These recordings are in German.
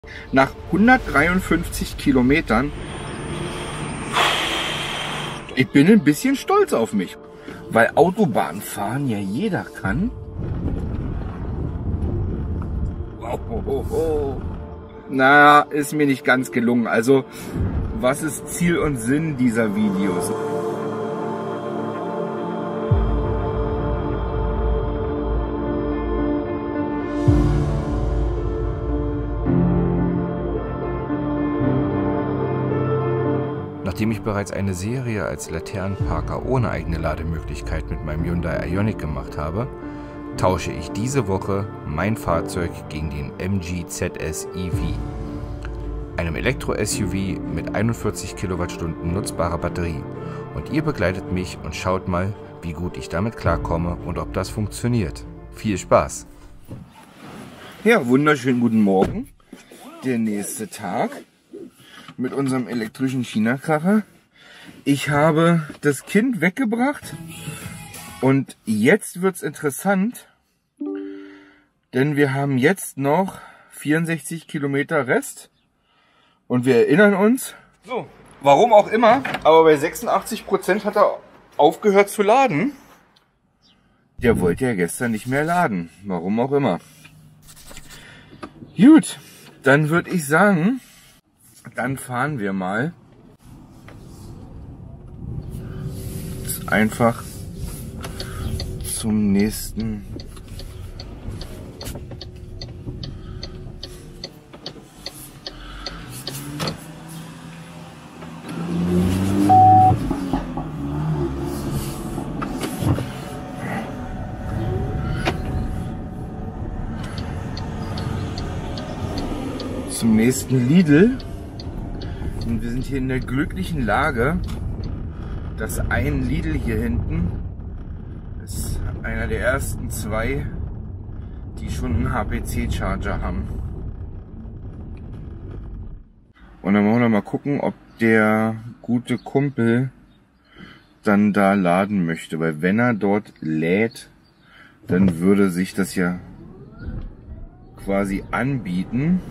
Nach 153 Kilometern, ich bin ein bisschen stolz auf mich, weil Autobahn fahren ja jeder kann. Na, ist mir nicht ganz gelungen. Also, was ist Ziel und Sinn dieser Videos? Nachdem ich bereits eine Serie als Laternenparker ohne eigene Lademöglichkeit mit meinem Hyundai Ioniq gemacht habe, tausche ich diese Woche mein Fahrzeug gegen den MG ZS EV, einem Elektro-SUV mit 41 Kilowattstunden nutzbarer Batterie. Und ihr begleitet mich und schaut mal, wie gut ich damit klarkomme und ob das funktioniert. Viel Spaß! Ja, wunderschönen guten Morgen. Der nächste Tag mit unserem elektrischen China-Karre. Ich habe das Kind weggebracht und jetzt wird's interessant, denn wir haben jetzt noch 64 Kilometer Rest und wir erinnern uns, so, warum auch immer, aber bei 86% hat er aufgehört zu laden. Der wollte ja gestern nicht mehr laden, warum auch immer. Gut, dann würde ich sagen, dann fahren wir mal einfach zum nächsten Lidl. Und wir sind hier in der glücklichen Lage, dass ein Lidl hier hinten ist einer der ersten zwei, die schon einen HPC-Charger haben. Und dann wollen wir mal gucken, ob der gute Kumpel dann da laden möchte, weil wenn er dort lädt, dann würde sich das ja quasi anbieten.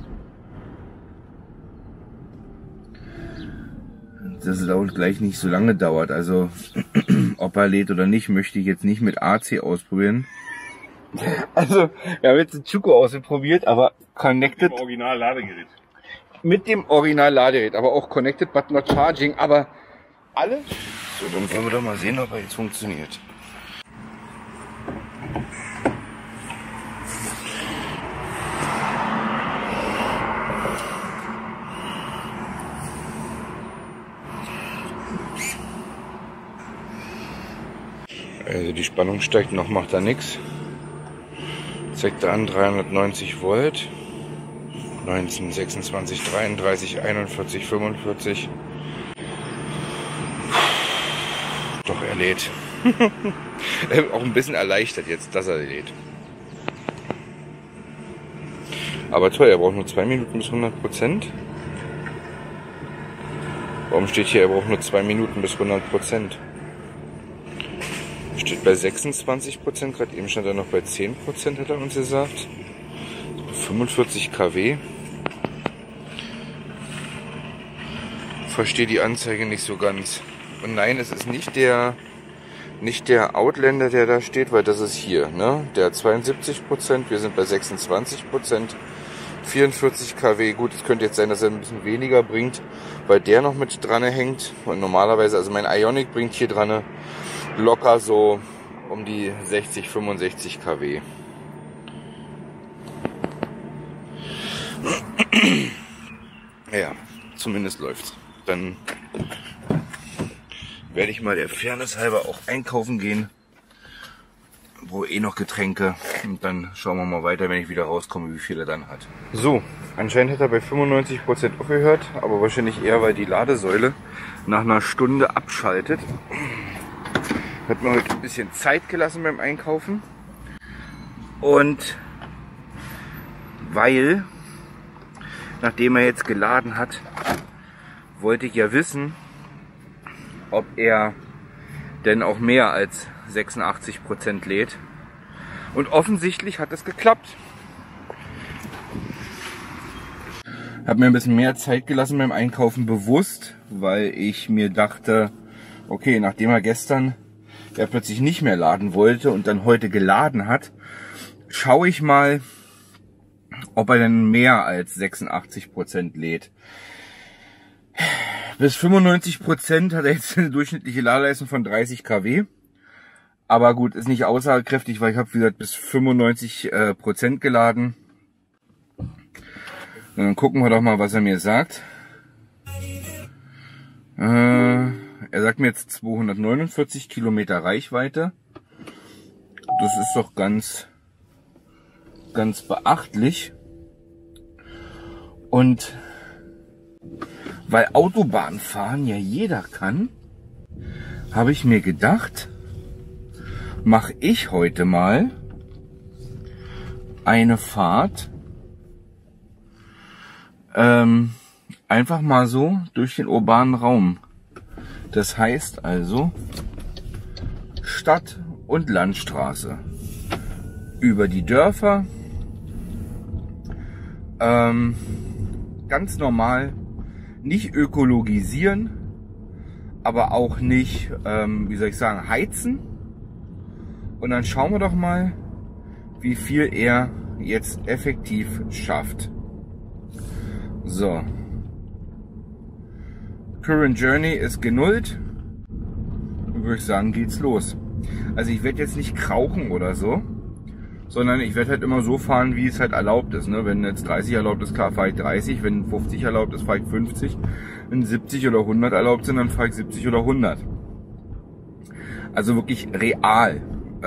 Dass es auch gleich nicht so lange dauert. Also ob er lädt oder nicht, möchte ich jetzt nicht mit AC ausprobieren. Also wir haben jetzt ein Chuko ausprobiert, aber connected. Mit dem Original-Ladegerät. Mit dem Original-Ladegerät, aber auch connected but not charging. Aber alle. So, dann wollen wir doch mal sehen, ob er jetzt funktioniert. Also die Spannung steigt noch, macht da nichts. Zeigt er an 390 Volt. 19, 26, 33, 41, 45. Doch, er lädt. Auch ein bisschen erleichtert jetzt, dass er lädt. Aber toll, er braucht nur 2 Minuten bis 100%. Warum steht hier, er braucht nur 2 Minuten bis 100%? Steht bei 26%, gerade eben stand er noch bei 10%, hat er uns gesagt. 45 kW. Verstehe die Anzeige nicht so ganz. Und nein, es ist nicht der Outlander, der da steht, weil das ist hier, ne? Der hat 72%, wir sind bei 26%. 44 kW, gut, es könnte jetzt sein, dass er ein bisschen weniger bringt, weil der noch mit dran hängt. Und normalerweise, also mein Ioniq bringt hier dran locker so um die 60, 65 kW. Ja, zumindest läuft's. Dann werde ich mal der Fairness halber auch einkaufen gehen. Wo eh noch Getränke. Und dann schauen wir mal weiter, wenn ich wieder rauskomme, wie viel er dann hat. So, anscheinend hat er bei 95% aufgehört, aber wahrscheinlich eher, weil die Ladesäule nach einer Stunde abschaltet. Hat mir heute ein bisschen Zeit gelassen beim Einkaufen. Und weil, nachdem er jetzt geladen hat, wollte ich ja wissen, ob er denn auch mehr als 86% lädt. Und offensichtlich hat es geklappt. Habe mir ein bisschen mehr Zeit gelassen beim Einkaufen, bewusst, weil ich mir dachte, okay, nachdem er gestern plötzlich nicht mehr laden wollte und dann heute geladen hat, schaue ich mal, ob er denn mehr als 86% lädt. Bis 95% hat er jetzt eine durchschnittliche Ladeleistung von 30 kW. Aber gut, ist nicht aussagekräftig, weil ich habe, wie gesagt, bis 95% geladen. Und dann gucken wir doch mal, was er mir sagt. Er sagt mir jetzt 249 Kilometer Reichweite. Das ist doch ganz beachtlich. Und weil Autobahnfahren ja jeder kann, habe ich mir gedacht, mache ich heute mal eine Fahrt einfach mal so durch den urbanen Raum. Das heißt also Stadt- und Landstraße. Über die Dörfer. Ganz normal. Nicht ökologisieren, aber auch nicht, wie soll ich sagen, heizen. Und dann schauen wir doch mal, wie viel er jetzt effektiv schafft. So. Current Journey ist genullt. Dann würde ich sagen, geht's los. Also ich werde jetzt nicht krauchen oder so, sondern ich werde halt immer so fahren, wie es halt erlaubt ist. Ne? Wenn jetzt 30 erlaubt ist, klar fahre ich 30. Wenn 50 erlaubt ist, fahre ich 50. Wenn 70 oder 100 erlaubt sind, dann fahre ich 70 oder 100. Also wirklich real.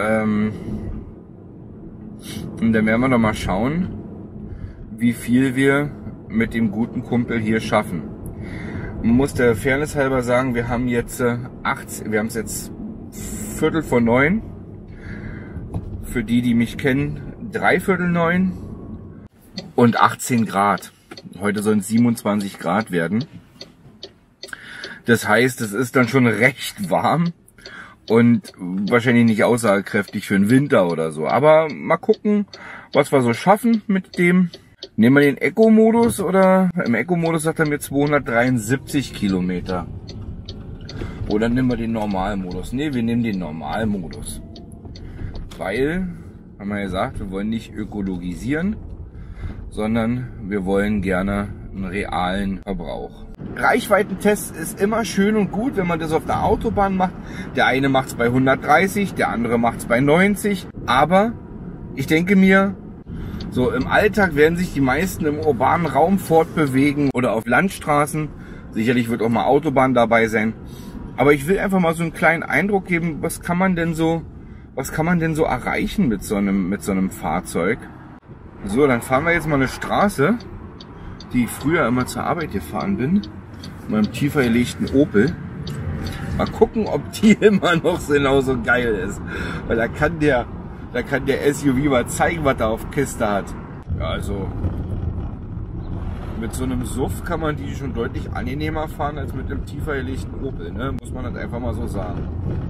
Und dann werden wir doch mal schauen, wie viel wir mit dem guten Kumpel hier schaffen. Man muss der Fairness halber sagen, wir haben jetzt wir haben es jetzt 8:45. Für die, die mich kennen, 8:45 und 18 Grad. Heute sollen es 27 Grad werden. Das heißt, es ist dann schon recht warm und wahrscheinlich nicht aussagekräftig für den Winter oder so. Aber mal gucken, was wir so schaffen mit dem. Nehmen wir den Eco-Modus oder im Eco-Modus sagt er mir 273 Kilometer. Oder nehmen wir den Normalmodus? Ne, wir nehmen den Normalmodus. Weil, haben wir gesagt, wir wollen nicht ökologisieren, sondern wir wollen gerne einen realen Verbrauch. Reichweitentest ist immer schön und gut, wenn man das auf der Autobahn macht. Der eine macht es bei 130, der andere macht es bei 90. Aber ich denke mir, so im Alltag werden sich die meisten im urbanen Raum fortbewegen oder auf Landstraßen. Sicherlich wird auch mal Autobahn dabei sein. Aber ich will einfach mal so einen kleinen Eindruck geben, was kann man denn so erreichen mit so einem Fahrzeug? So, dann fahren wir jetzt mal eine Straße, die ich früher immer zur Arbeit gefahren bin, mit meinem tiefer gelegten Opel. Mal gucken, ob die immer noch genauso geil ist. Weil da kann der SUV mal zeigen, was er auf Kiste hat. Ja, also mit so einem SUV kann man die schon deutlich angenehmer fahren als mit einem tiefer gelegten Opel, ne? Muss man das einfach mal so sagen.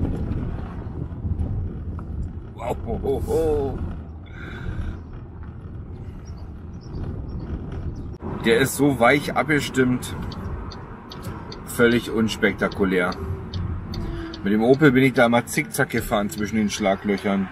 Wow, ho, ho, ho. Der ist so weich abgestimmt, völlig unspektakulär. Mit dem Opel bin ich da mal zickzack gefahren zwischen den Schlaglöchern.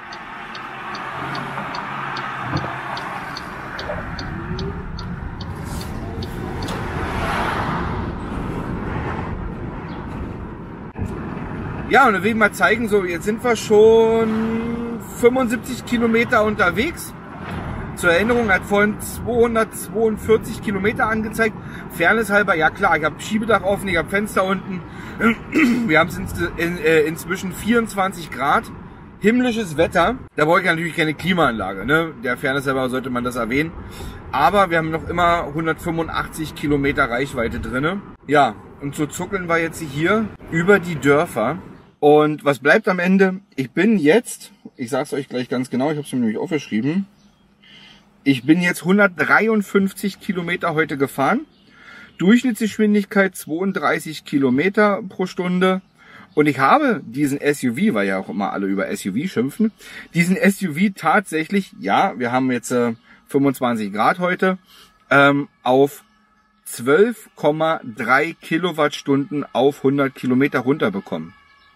Ja, und dann will ich mal zeigen, so jetzt sind wir schon 75 Kilometer unterwegs. Zur Erinnerung hat vorhin 242 Kilometer angezeigt. Fairness halber, ja klar, ich habe Schiebedach offen, ich habe Fenster unten. Wir haben es inzwischen 24 Grad. Himmlisches Wetter. Da brauche ich natürlich keine Klimaanlage, ne? Der Fairness halber sollte man das erwähnen. Aber wir haben noch immer 185 Kilometer Reichweite drinne. Ja, und so zuckeln wir jetzt hier über die Dörfer. Und was bleibt am Ende? Ich bin jetzt, ich sag's euch gleich ganz genau, ich habe es mir nämlich aufgeschrieben. Ich bin jetzt 153 Kilometer heute gefahren. Durchschnittsgeschwindigkeit 32 Kilometer pro Stunde. Und ich habe diesen SUV, weil ja auch immer alle über SUV schimpfen, diesen SUV tatsächlich, ja, wir haben jetzt 25 Grad heute, auf 12,3 Kilowattstunden auf 100 Kilometer runterbekommen.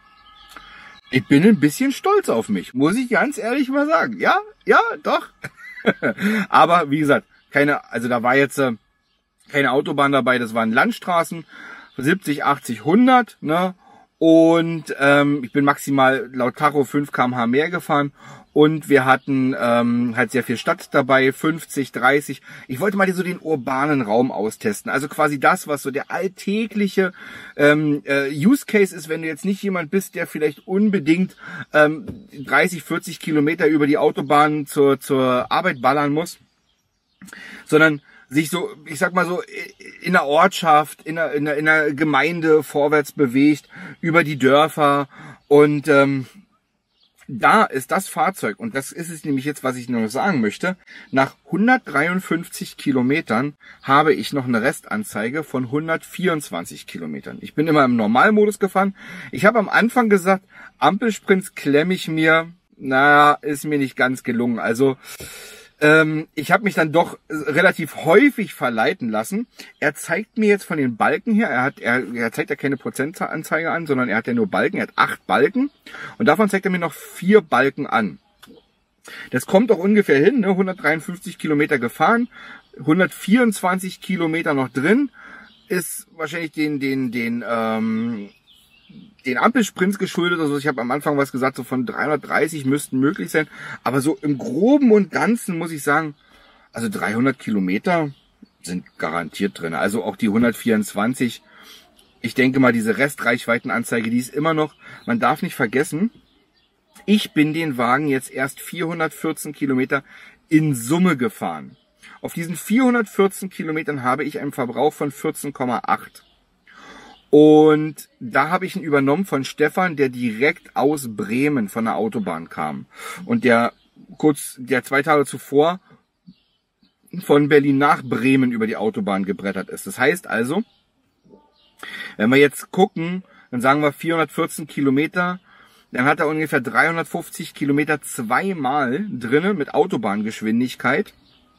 Ich bin ein bisschen stolz auf mich, muss ich ganz ehrlich mal sagen. Ja, doch. Aber wie gesagt, da war jetzt keine Autobahn dabei, das waren Landstraßen, 70, 80, 100, ne? Und ich bin maximal laut Tacho 5 km/h mehr gefahren und wir hatten halt sehr viel Stadt dabei, 50, 30. Ich wollte mal so den urbanen Raum austesten, also quasi das, was so der alltägliche Use Case ist, wenn du jetzt nicht jemand bist, der vielleicht unbedingt 30, 40 Kilometer über die Autobahn zur Arbeit ballern muss, sondern sich so, ich sag mal so, in der Ortschaft, in der Gemeinde vorwärts bewegt, über die Dörfer und da ist das Fahrzeug, und das ist es nämlich jetzt, was ich noch sagen möchte, nach 153 Kilometern habe ich noch eine Restanzeige von 124 Kilometern. Ich bin immer im Normalmodus gefahren. Ich habe am Anfang gesagt, Ampelsprints klemme ich mir, ist mir nicht ganz gelungen. Also ich habe mich dann doch relativ häufig verleiten lassen. Er zeigt mir jetzt von den Balken her, er zeigt ja keine Prozentanzeige an, sondern er hat ja nur Balken, er hat 8 Balken und davon zeigt er mir noch 4 Balken an. Das kommt doch ungefähr hin, ne? 153 Kilometer gefahren, 124 Kilometer noch drin, ist wahrscheinlich den Ampelsprints geschuldet. Also ich habe am Anfang was gesagt, so von 330 müssten möglich sein. Aber so im Groben und Ganzen muss ich sagen, also 300 Kilometer sind garantiert drin. Also auch die 124. Ich denke mal, diese Restreichweitenanzeige, die ist immer noch, man darf nicht vergessen, ich bin den Wagen jetzt erst 414 Kilometer in Summe gefahren. Auf diesen 414 Kilometern habe ich einen Verbrauch von 14,8. Und da habe ich ihn übernommen von Stefan, der direkt aus Bremen von der Autobahn kam. Und der 2 Tage zuvor von Berlin nach Bremen über die Autobahn gebrettert ist. Das heißt also, wenn wir jetzt gucken, dann sagen wir 414 Kilometer, dann hat er ungefähr 350 Kilometer zweimal drinnen mit Autobahngeschwindigkeit.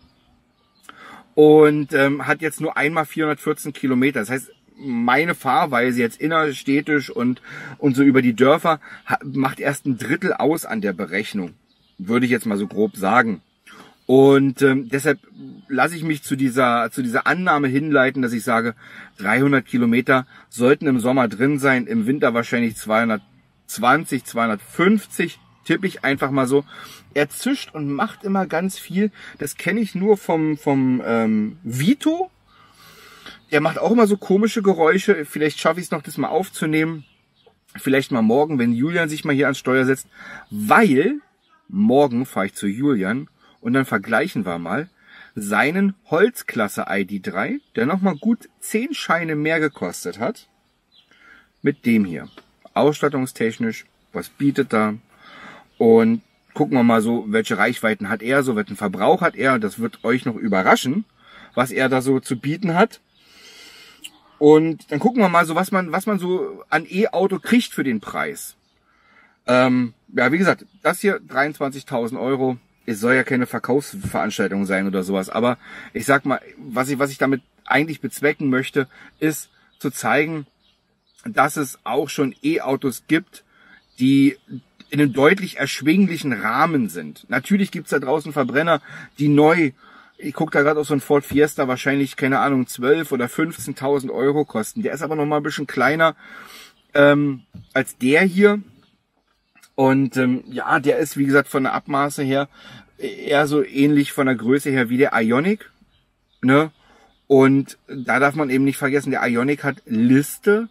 Und hat jetzt nur einmal 414 Kilometer. Das heißt, meine Fahrweise jetzt innerstädtisch und so über die Dörfer macht erst ein Drittel aus an der Berechnung. Würde ich jetzt mal so grob sagen. Und deshalb lasse ich mich zu dieser Annahme hinleiten, dass ich sage, 300 Kilometer sollten im Sommer drin sein, im Winter wahrscheinlich 220, 250, tippe ich einfach mal so. Er zischt und macht immer ganz viel. Das kenne ich nur vom Vito. Der macht auch immer so komische Geräusche. Vielleicht schaffe ich es noch, das mal aufzunehmen. Vielleicht mal morgen, wenn Julian sich mal hier ans Steuer setzt. Weil morgen fahre ich zu Julian und dann vergleichen wir mal seinen Holzklasse ID3, der nochmal gut 10 Scheine mehr gekostet hat, mit dem hier. Ausstattungstechnisch, was bietet er? Und gucken wir mal so, welche Reichweiten hat er, so welchen Verbrauch hat er. Das wird euch noch überraschen, was er da so zu bieten hat. Und dann gucken wir mal so, was man so an E-Auto kriegt für den Preis. Ja, wie gesagt, das hier 23.000 Euro. Es soll ja keine Verkaufsveranstaltung sein oder sowas. Aber ich sag mal, was ich damit eigentlich bezwecken möchte, ist zu zeigen, dass es auch schon E-Autos gibt, die in einem deutlich erschwinglichen Rahmen sind. Natürlich gibt's da draußen Verbrenner, die neu, ich gucke da gerade auf so einen Ford Fiesta, wahrscheinlich, keine Ahnung, 12.000 oder 15.000 Euro kosten. Der ist aber noch mal ein bisschen kleiner als der hier. Und ja, der ist, wie gesagt, von der Abmaße her eher so ähnlich von der Größe her wie der Ioniq. Ne? Und da darf man eben nicht vergessen, der Ioniq hat Liste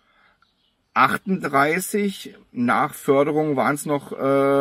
38, nach Förderung waren es noch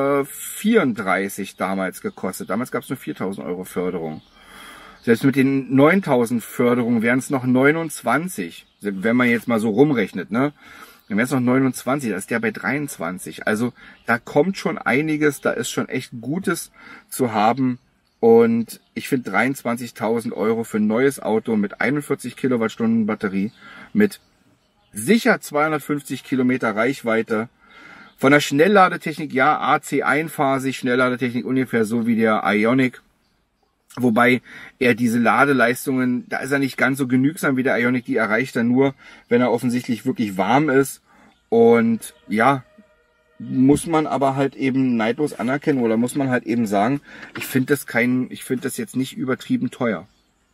34 damals gekostet. Damals gab es nur 4.000 Euro Förderung. Selbst mit den 9.000 Förderungen wären es noch 29, wenn man jetzt mal so rumrechnet, ne? Dann wären es noch 29, da ist der bei 23. Also da kommt schon einiges, da ist schon echt Gutes zu haben. Und ich finde 23.000 Euro für ein neues Auto mit 41 Kilowattstunden Batterie, mit sicher 250 Kilometer Reichweite, von der Schnellladetechnik, ja, AC einphasig, Schnellladetechnik ungefähr so wie der Ioniq. Wobei er diese Ladeleistungen, da ist er nicht ganz so genügsam wie der Ioniq, die erreicht er nur, wenn er offensichtlich wirklich warm ist. Und ja, muss man aber halt eben neidlos anerkennen oder muss man halt eben sagen, ich finde das jetzt nicht übertrieben teuer.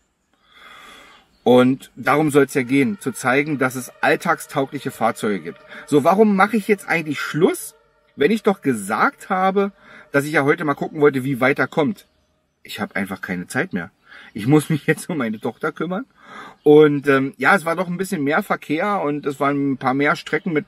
Und darum soll es ja gehen, zu zeigen, dass es alltagstaugliche Fahrzeuge gibt. So, warum mache ich jetzt eigentlich Schluss, wenn ich doch gesagt habe, dass ich ja heute mal gucken wollte, wie weit er kommt? Ich habe einfach keine Zeit mehr. Ich muss mich jetzt um meine Tochter kümmern. Und ja, es war doch ein bisschen mehr Verkehr und es waren ein paar mehr Strecken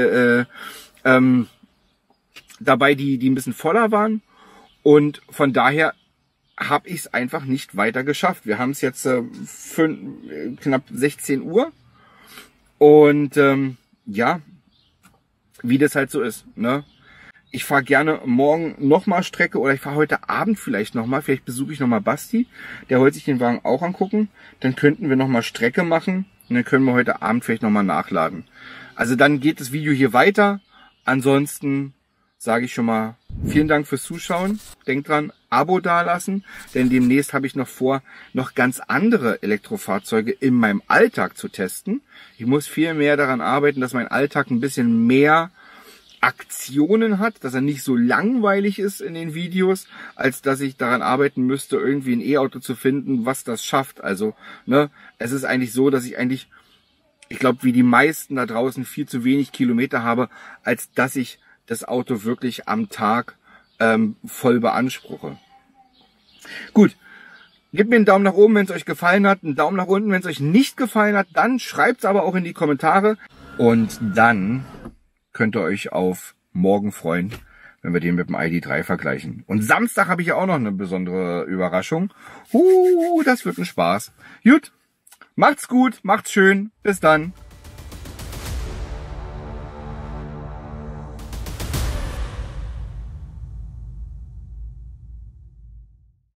dabei, die ein bisschen voller waren. Und von daher habe ich es einfach nicht weiter geschafft. Wir haben es jetzt knapp 16 Uhr. Und ja, wie das halt so ist, ne? Ich fahre gerne morgen nochmal Strecke oder ich fahre heute Abend vielleicht nochmal. Vielleicht besuche ich nochmal Basti. Der wollte sich den Wagen auch angucken. Dann könnten wir nochmal Strecke machen und dann können wir heute Abend vielleicht nochmal nachladen. Also dann geht das Video hier weiter. Ansonsten sage ich schon mal vielen Dank fürs Zuschauen. Denkt dran, Abo dalassen, denn demnächst habe ich noch vor, noch ganz andere Elektrofahrzeuge in meinem Alltag zu testen. Ich muss viel mehr daran arbeiten, dass mein Alltag ein bisschen mehr Aktionen hat, dass er nicht so langweilig ist in den Videos, als dass ich daran arbeiten müsste, irgendwie ein E-Auto zu finden, was das schafft. Also, ne, es ist eigentlich so, dass ich glaube, wie die meisten da draußen viel zu wenig Kilometer habe, als dass ich das Auto wirklich am Tag voll beanspruche. Gut, gebt mir einen Daumen nach oben, wenn es euch gefallen hat, einen Daumen nach unten, wenn es euch nicht gefallen hat, dann schreibt es aber auch in die Kommentare und dann könnt ihr euch auf morgen freuen, wenn wir den mit dem ID.3 vergleichen. Und Samstag habe ich ja auch noch eine besondere Überraschung. Das wird ein Spaß. Gut, macht's gut, macht's schön. Bis dann.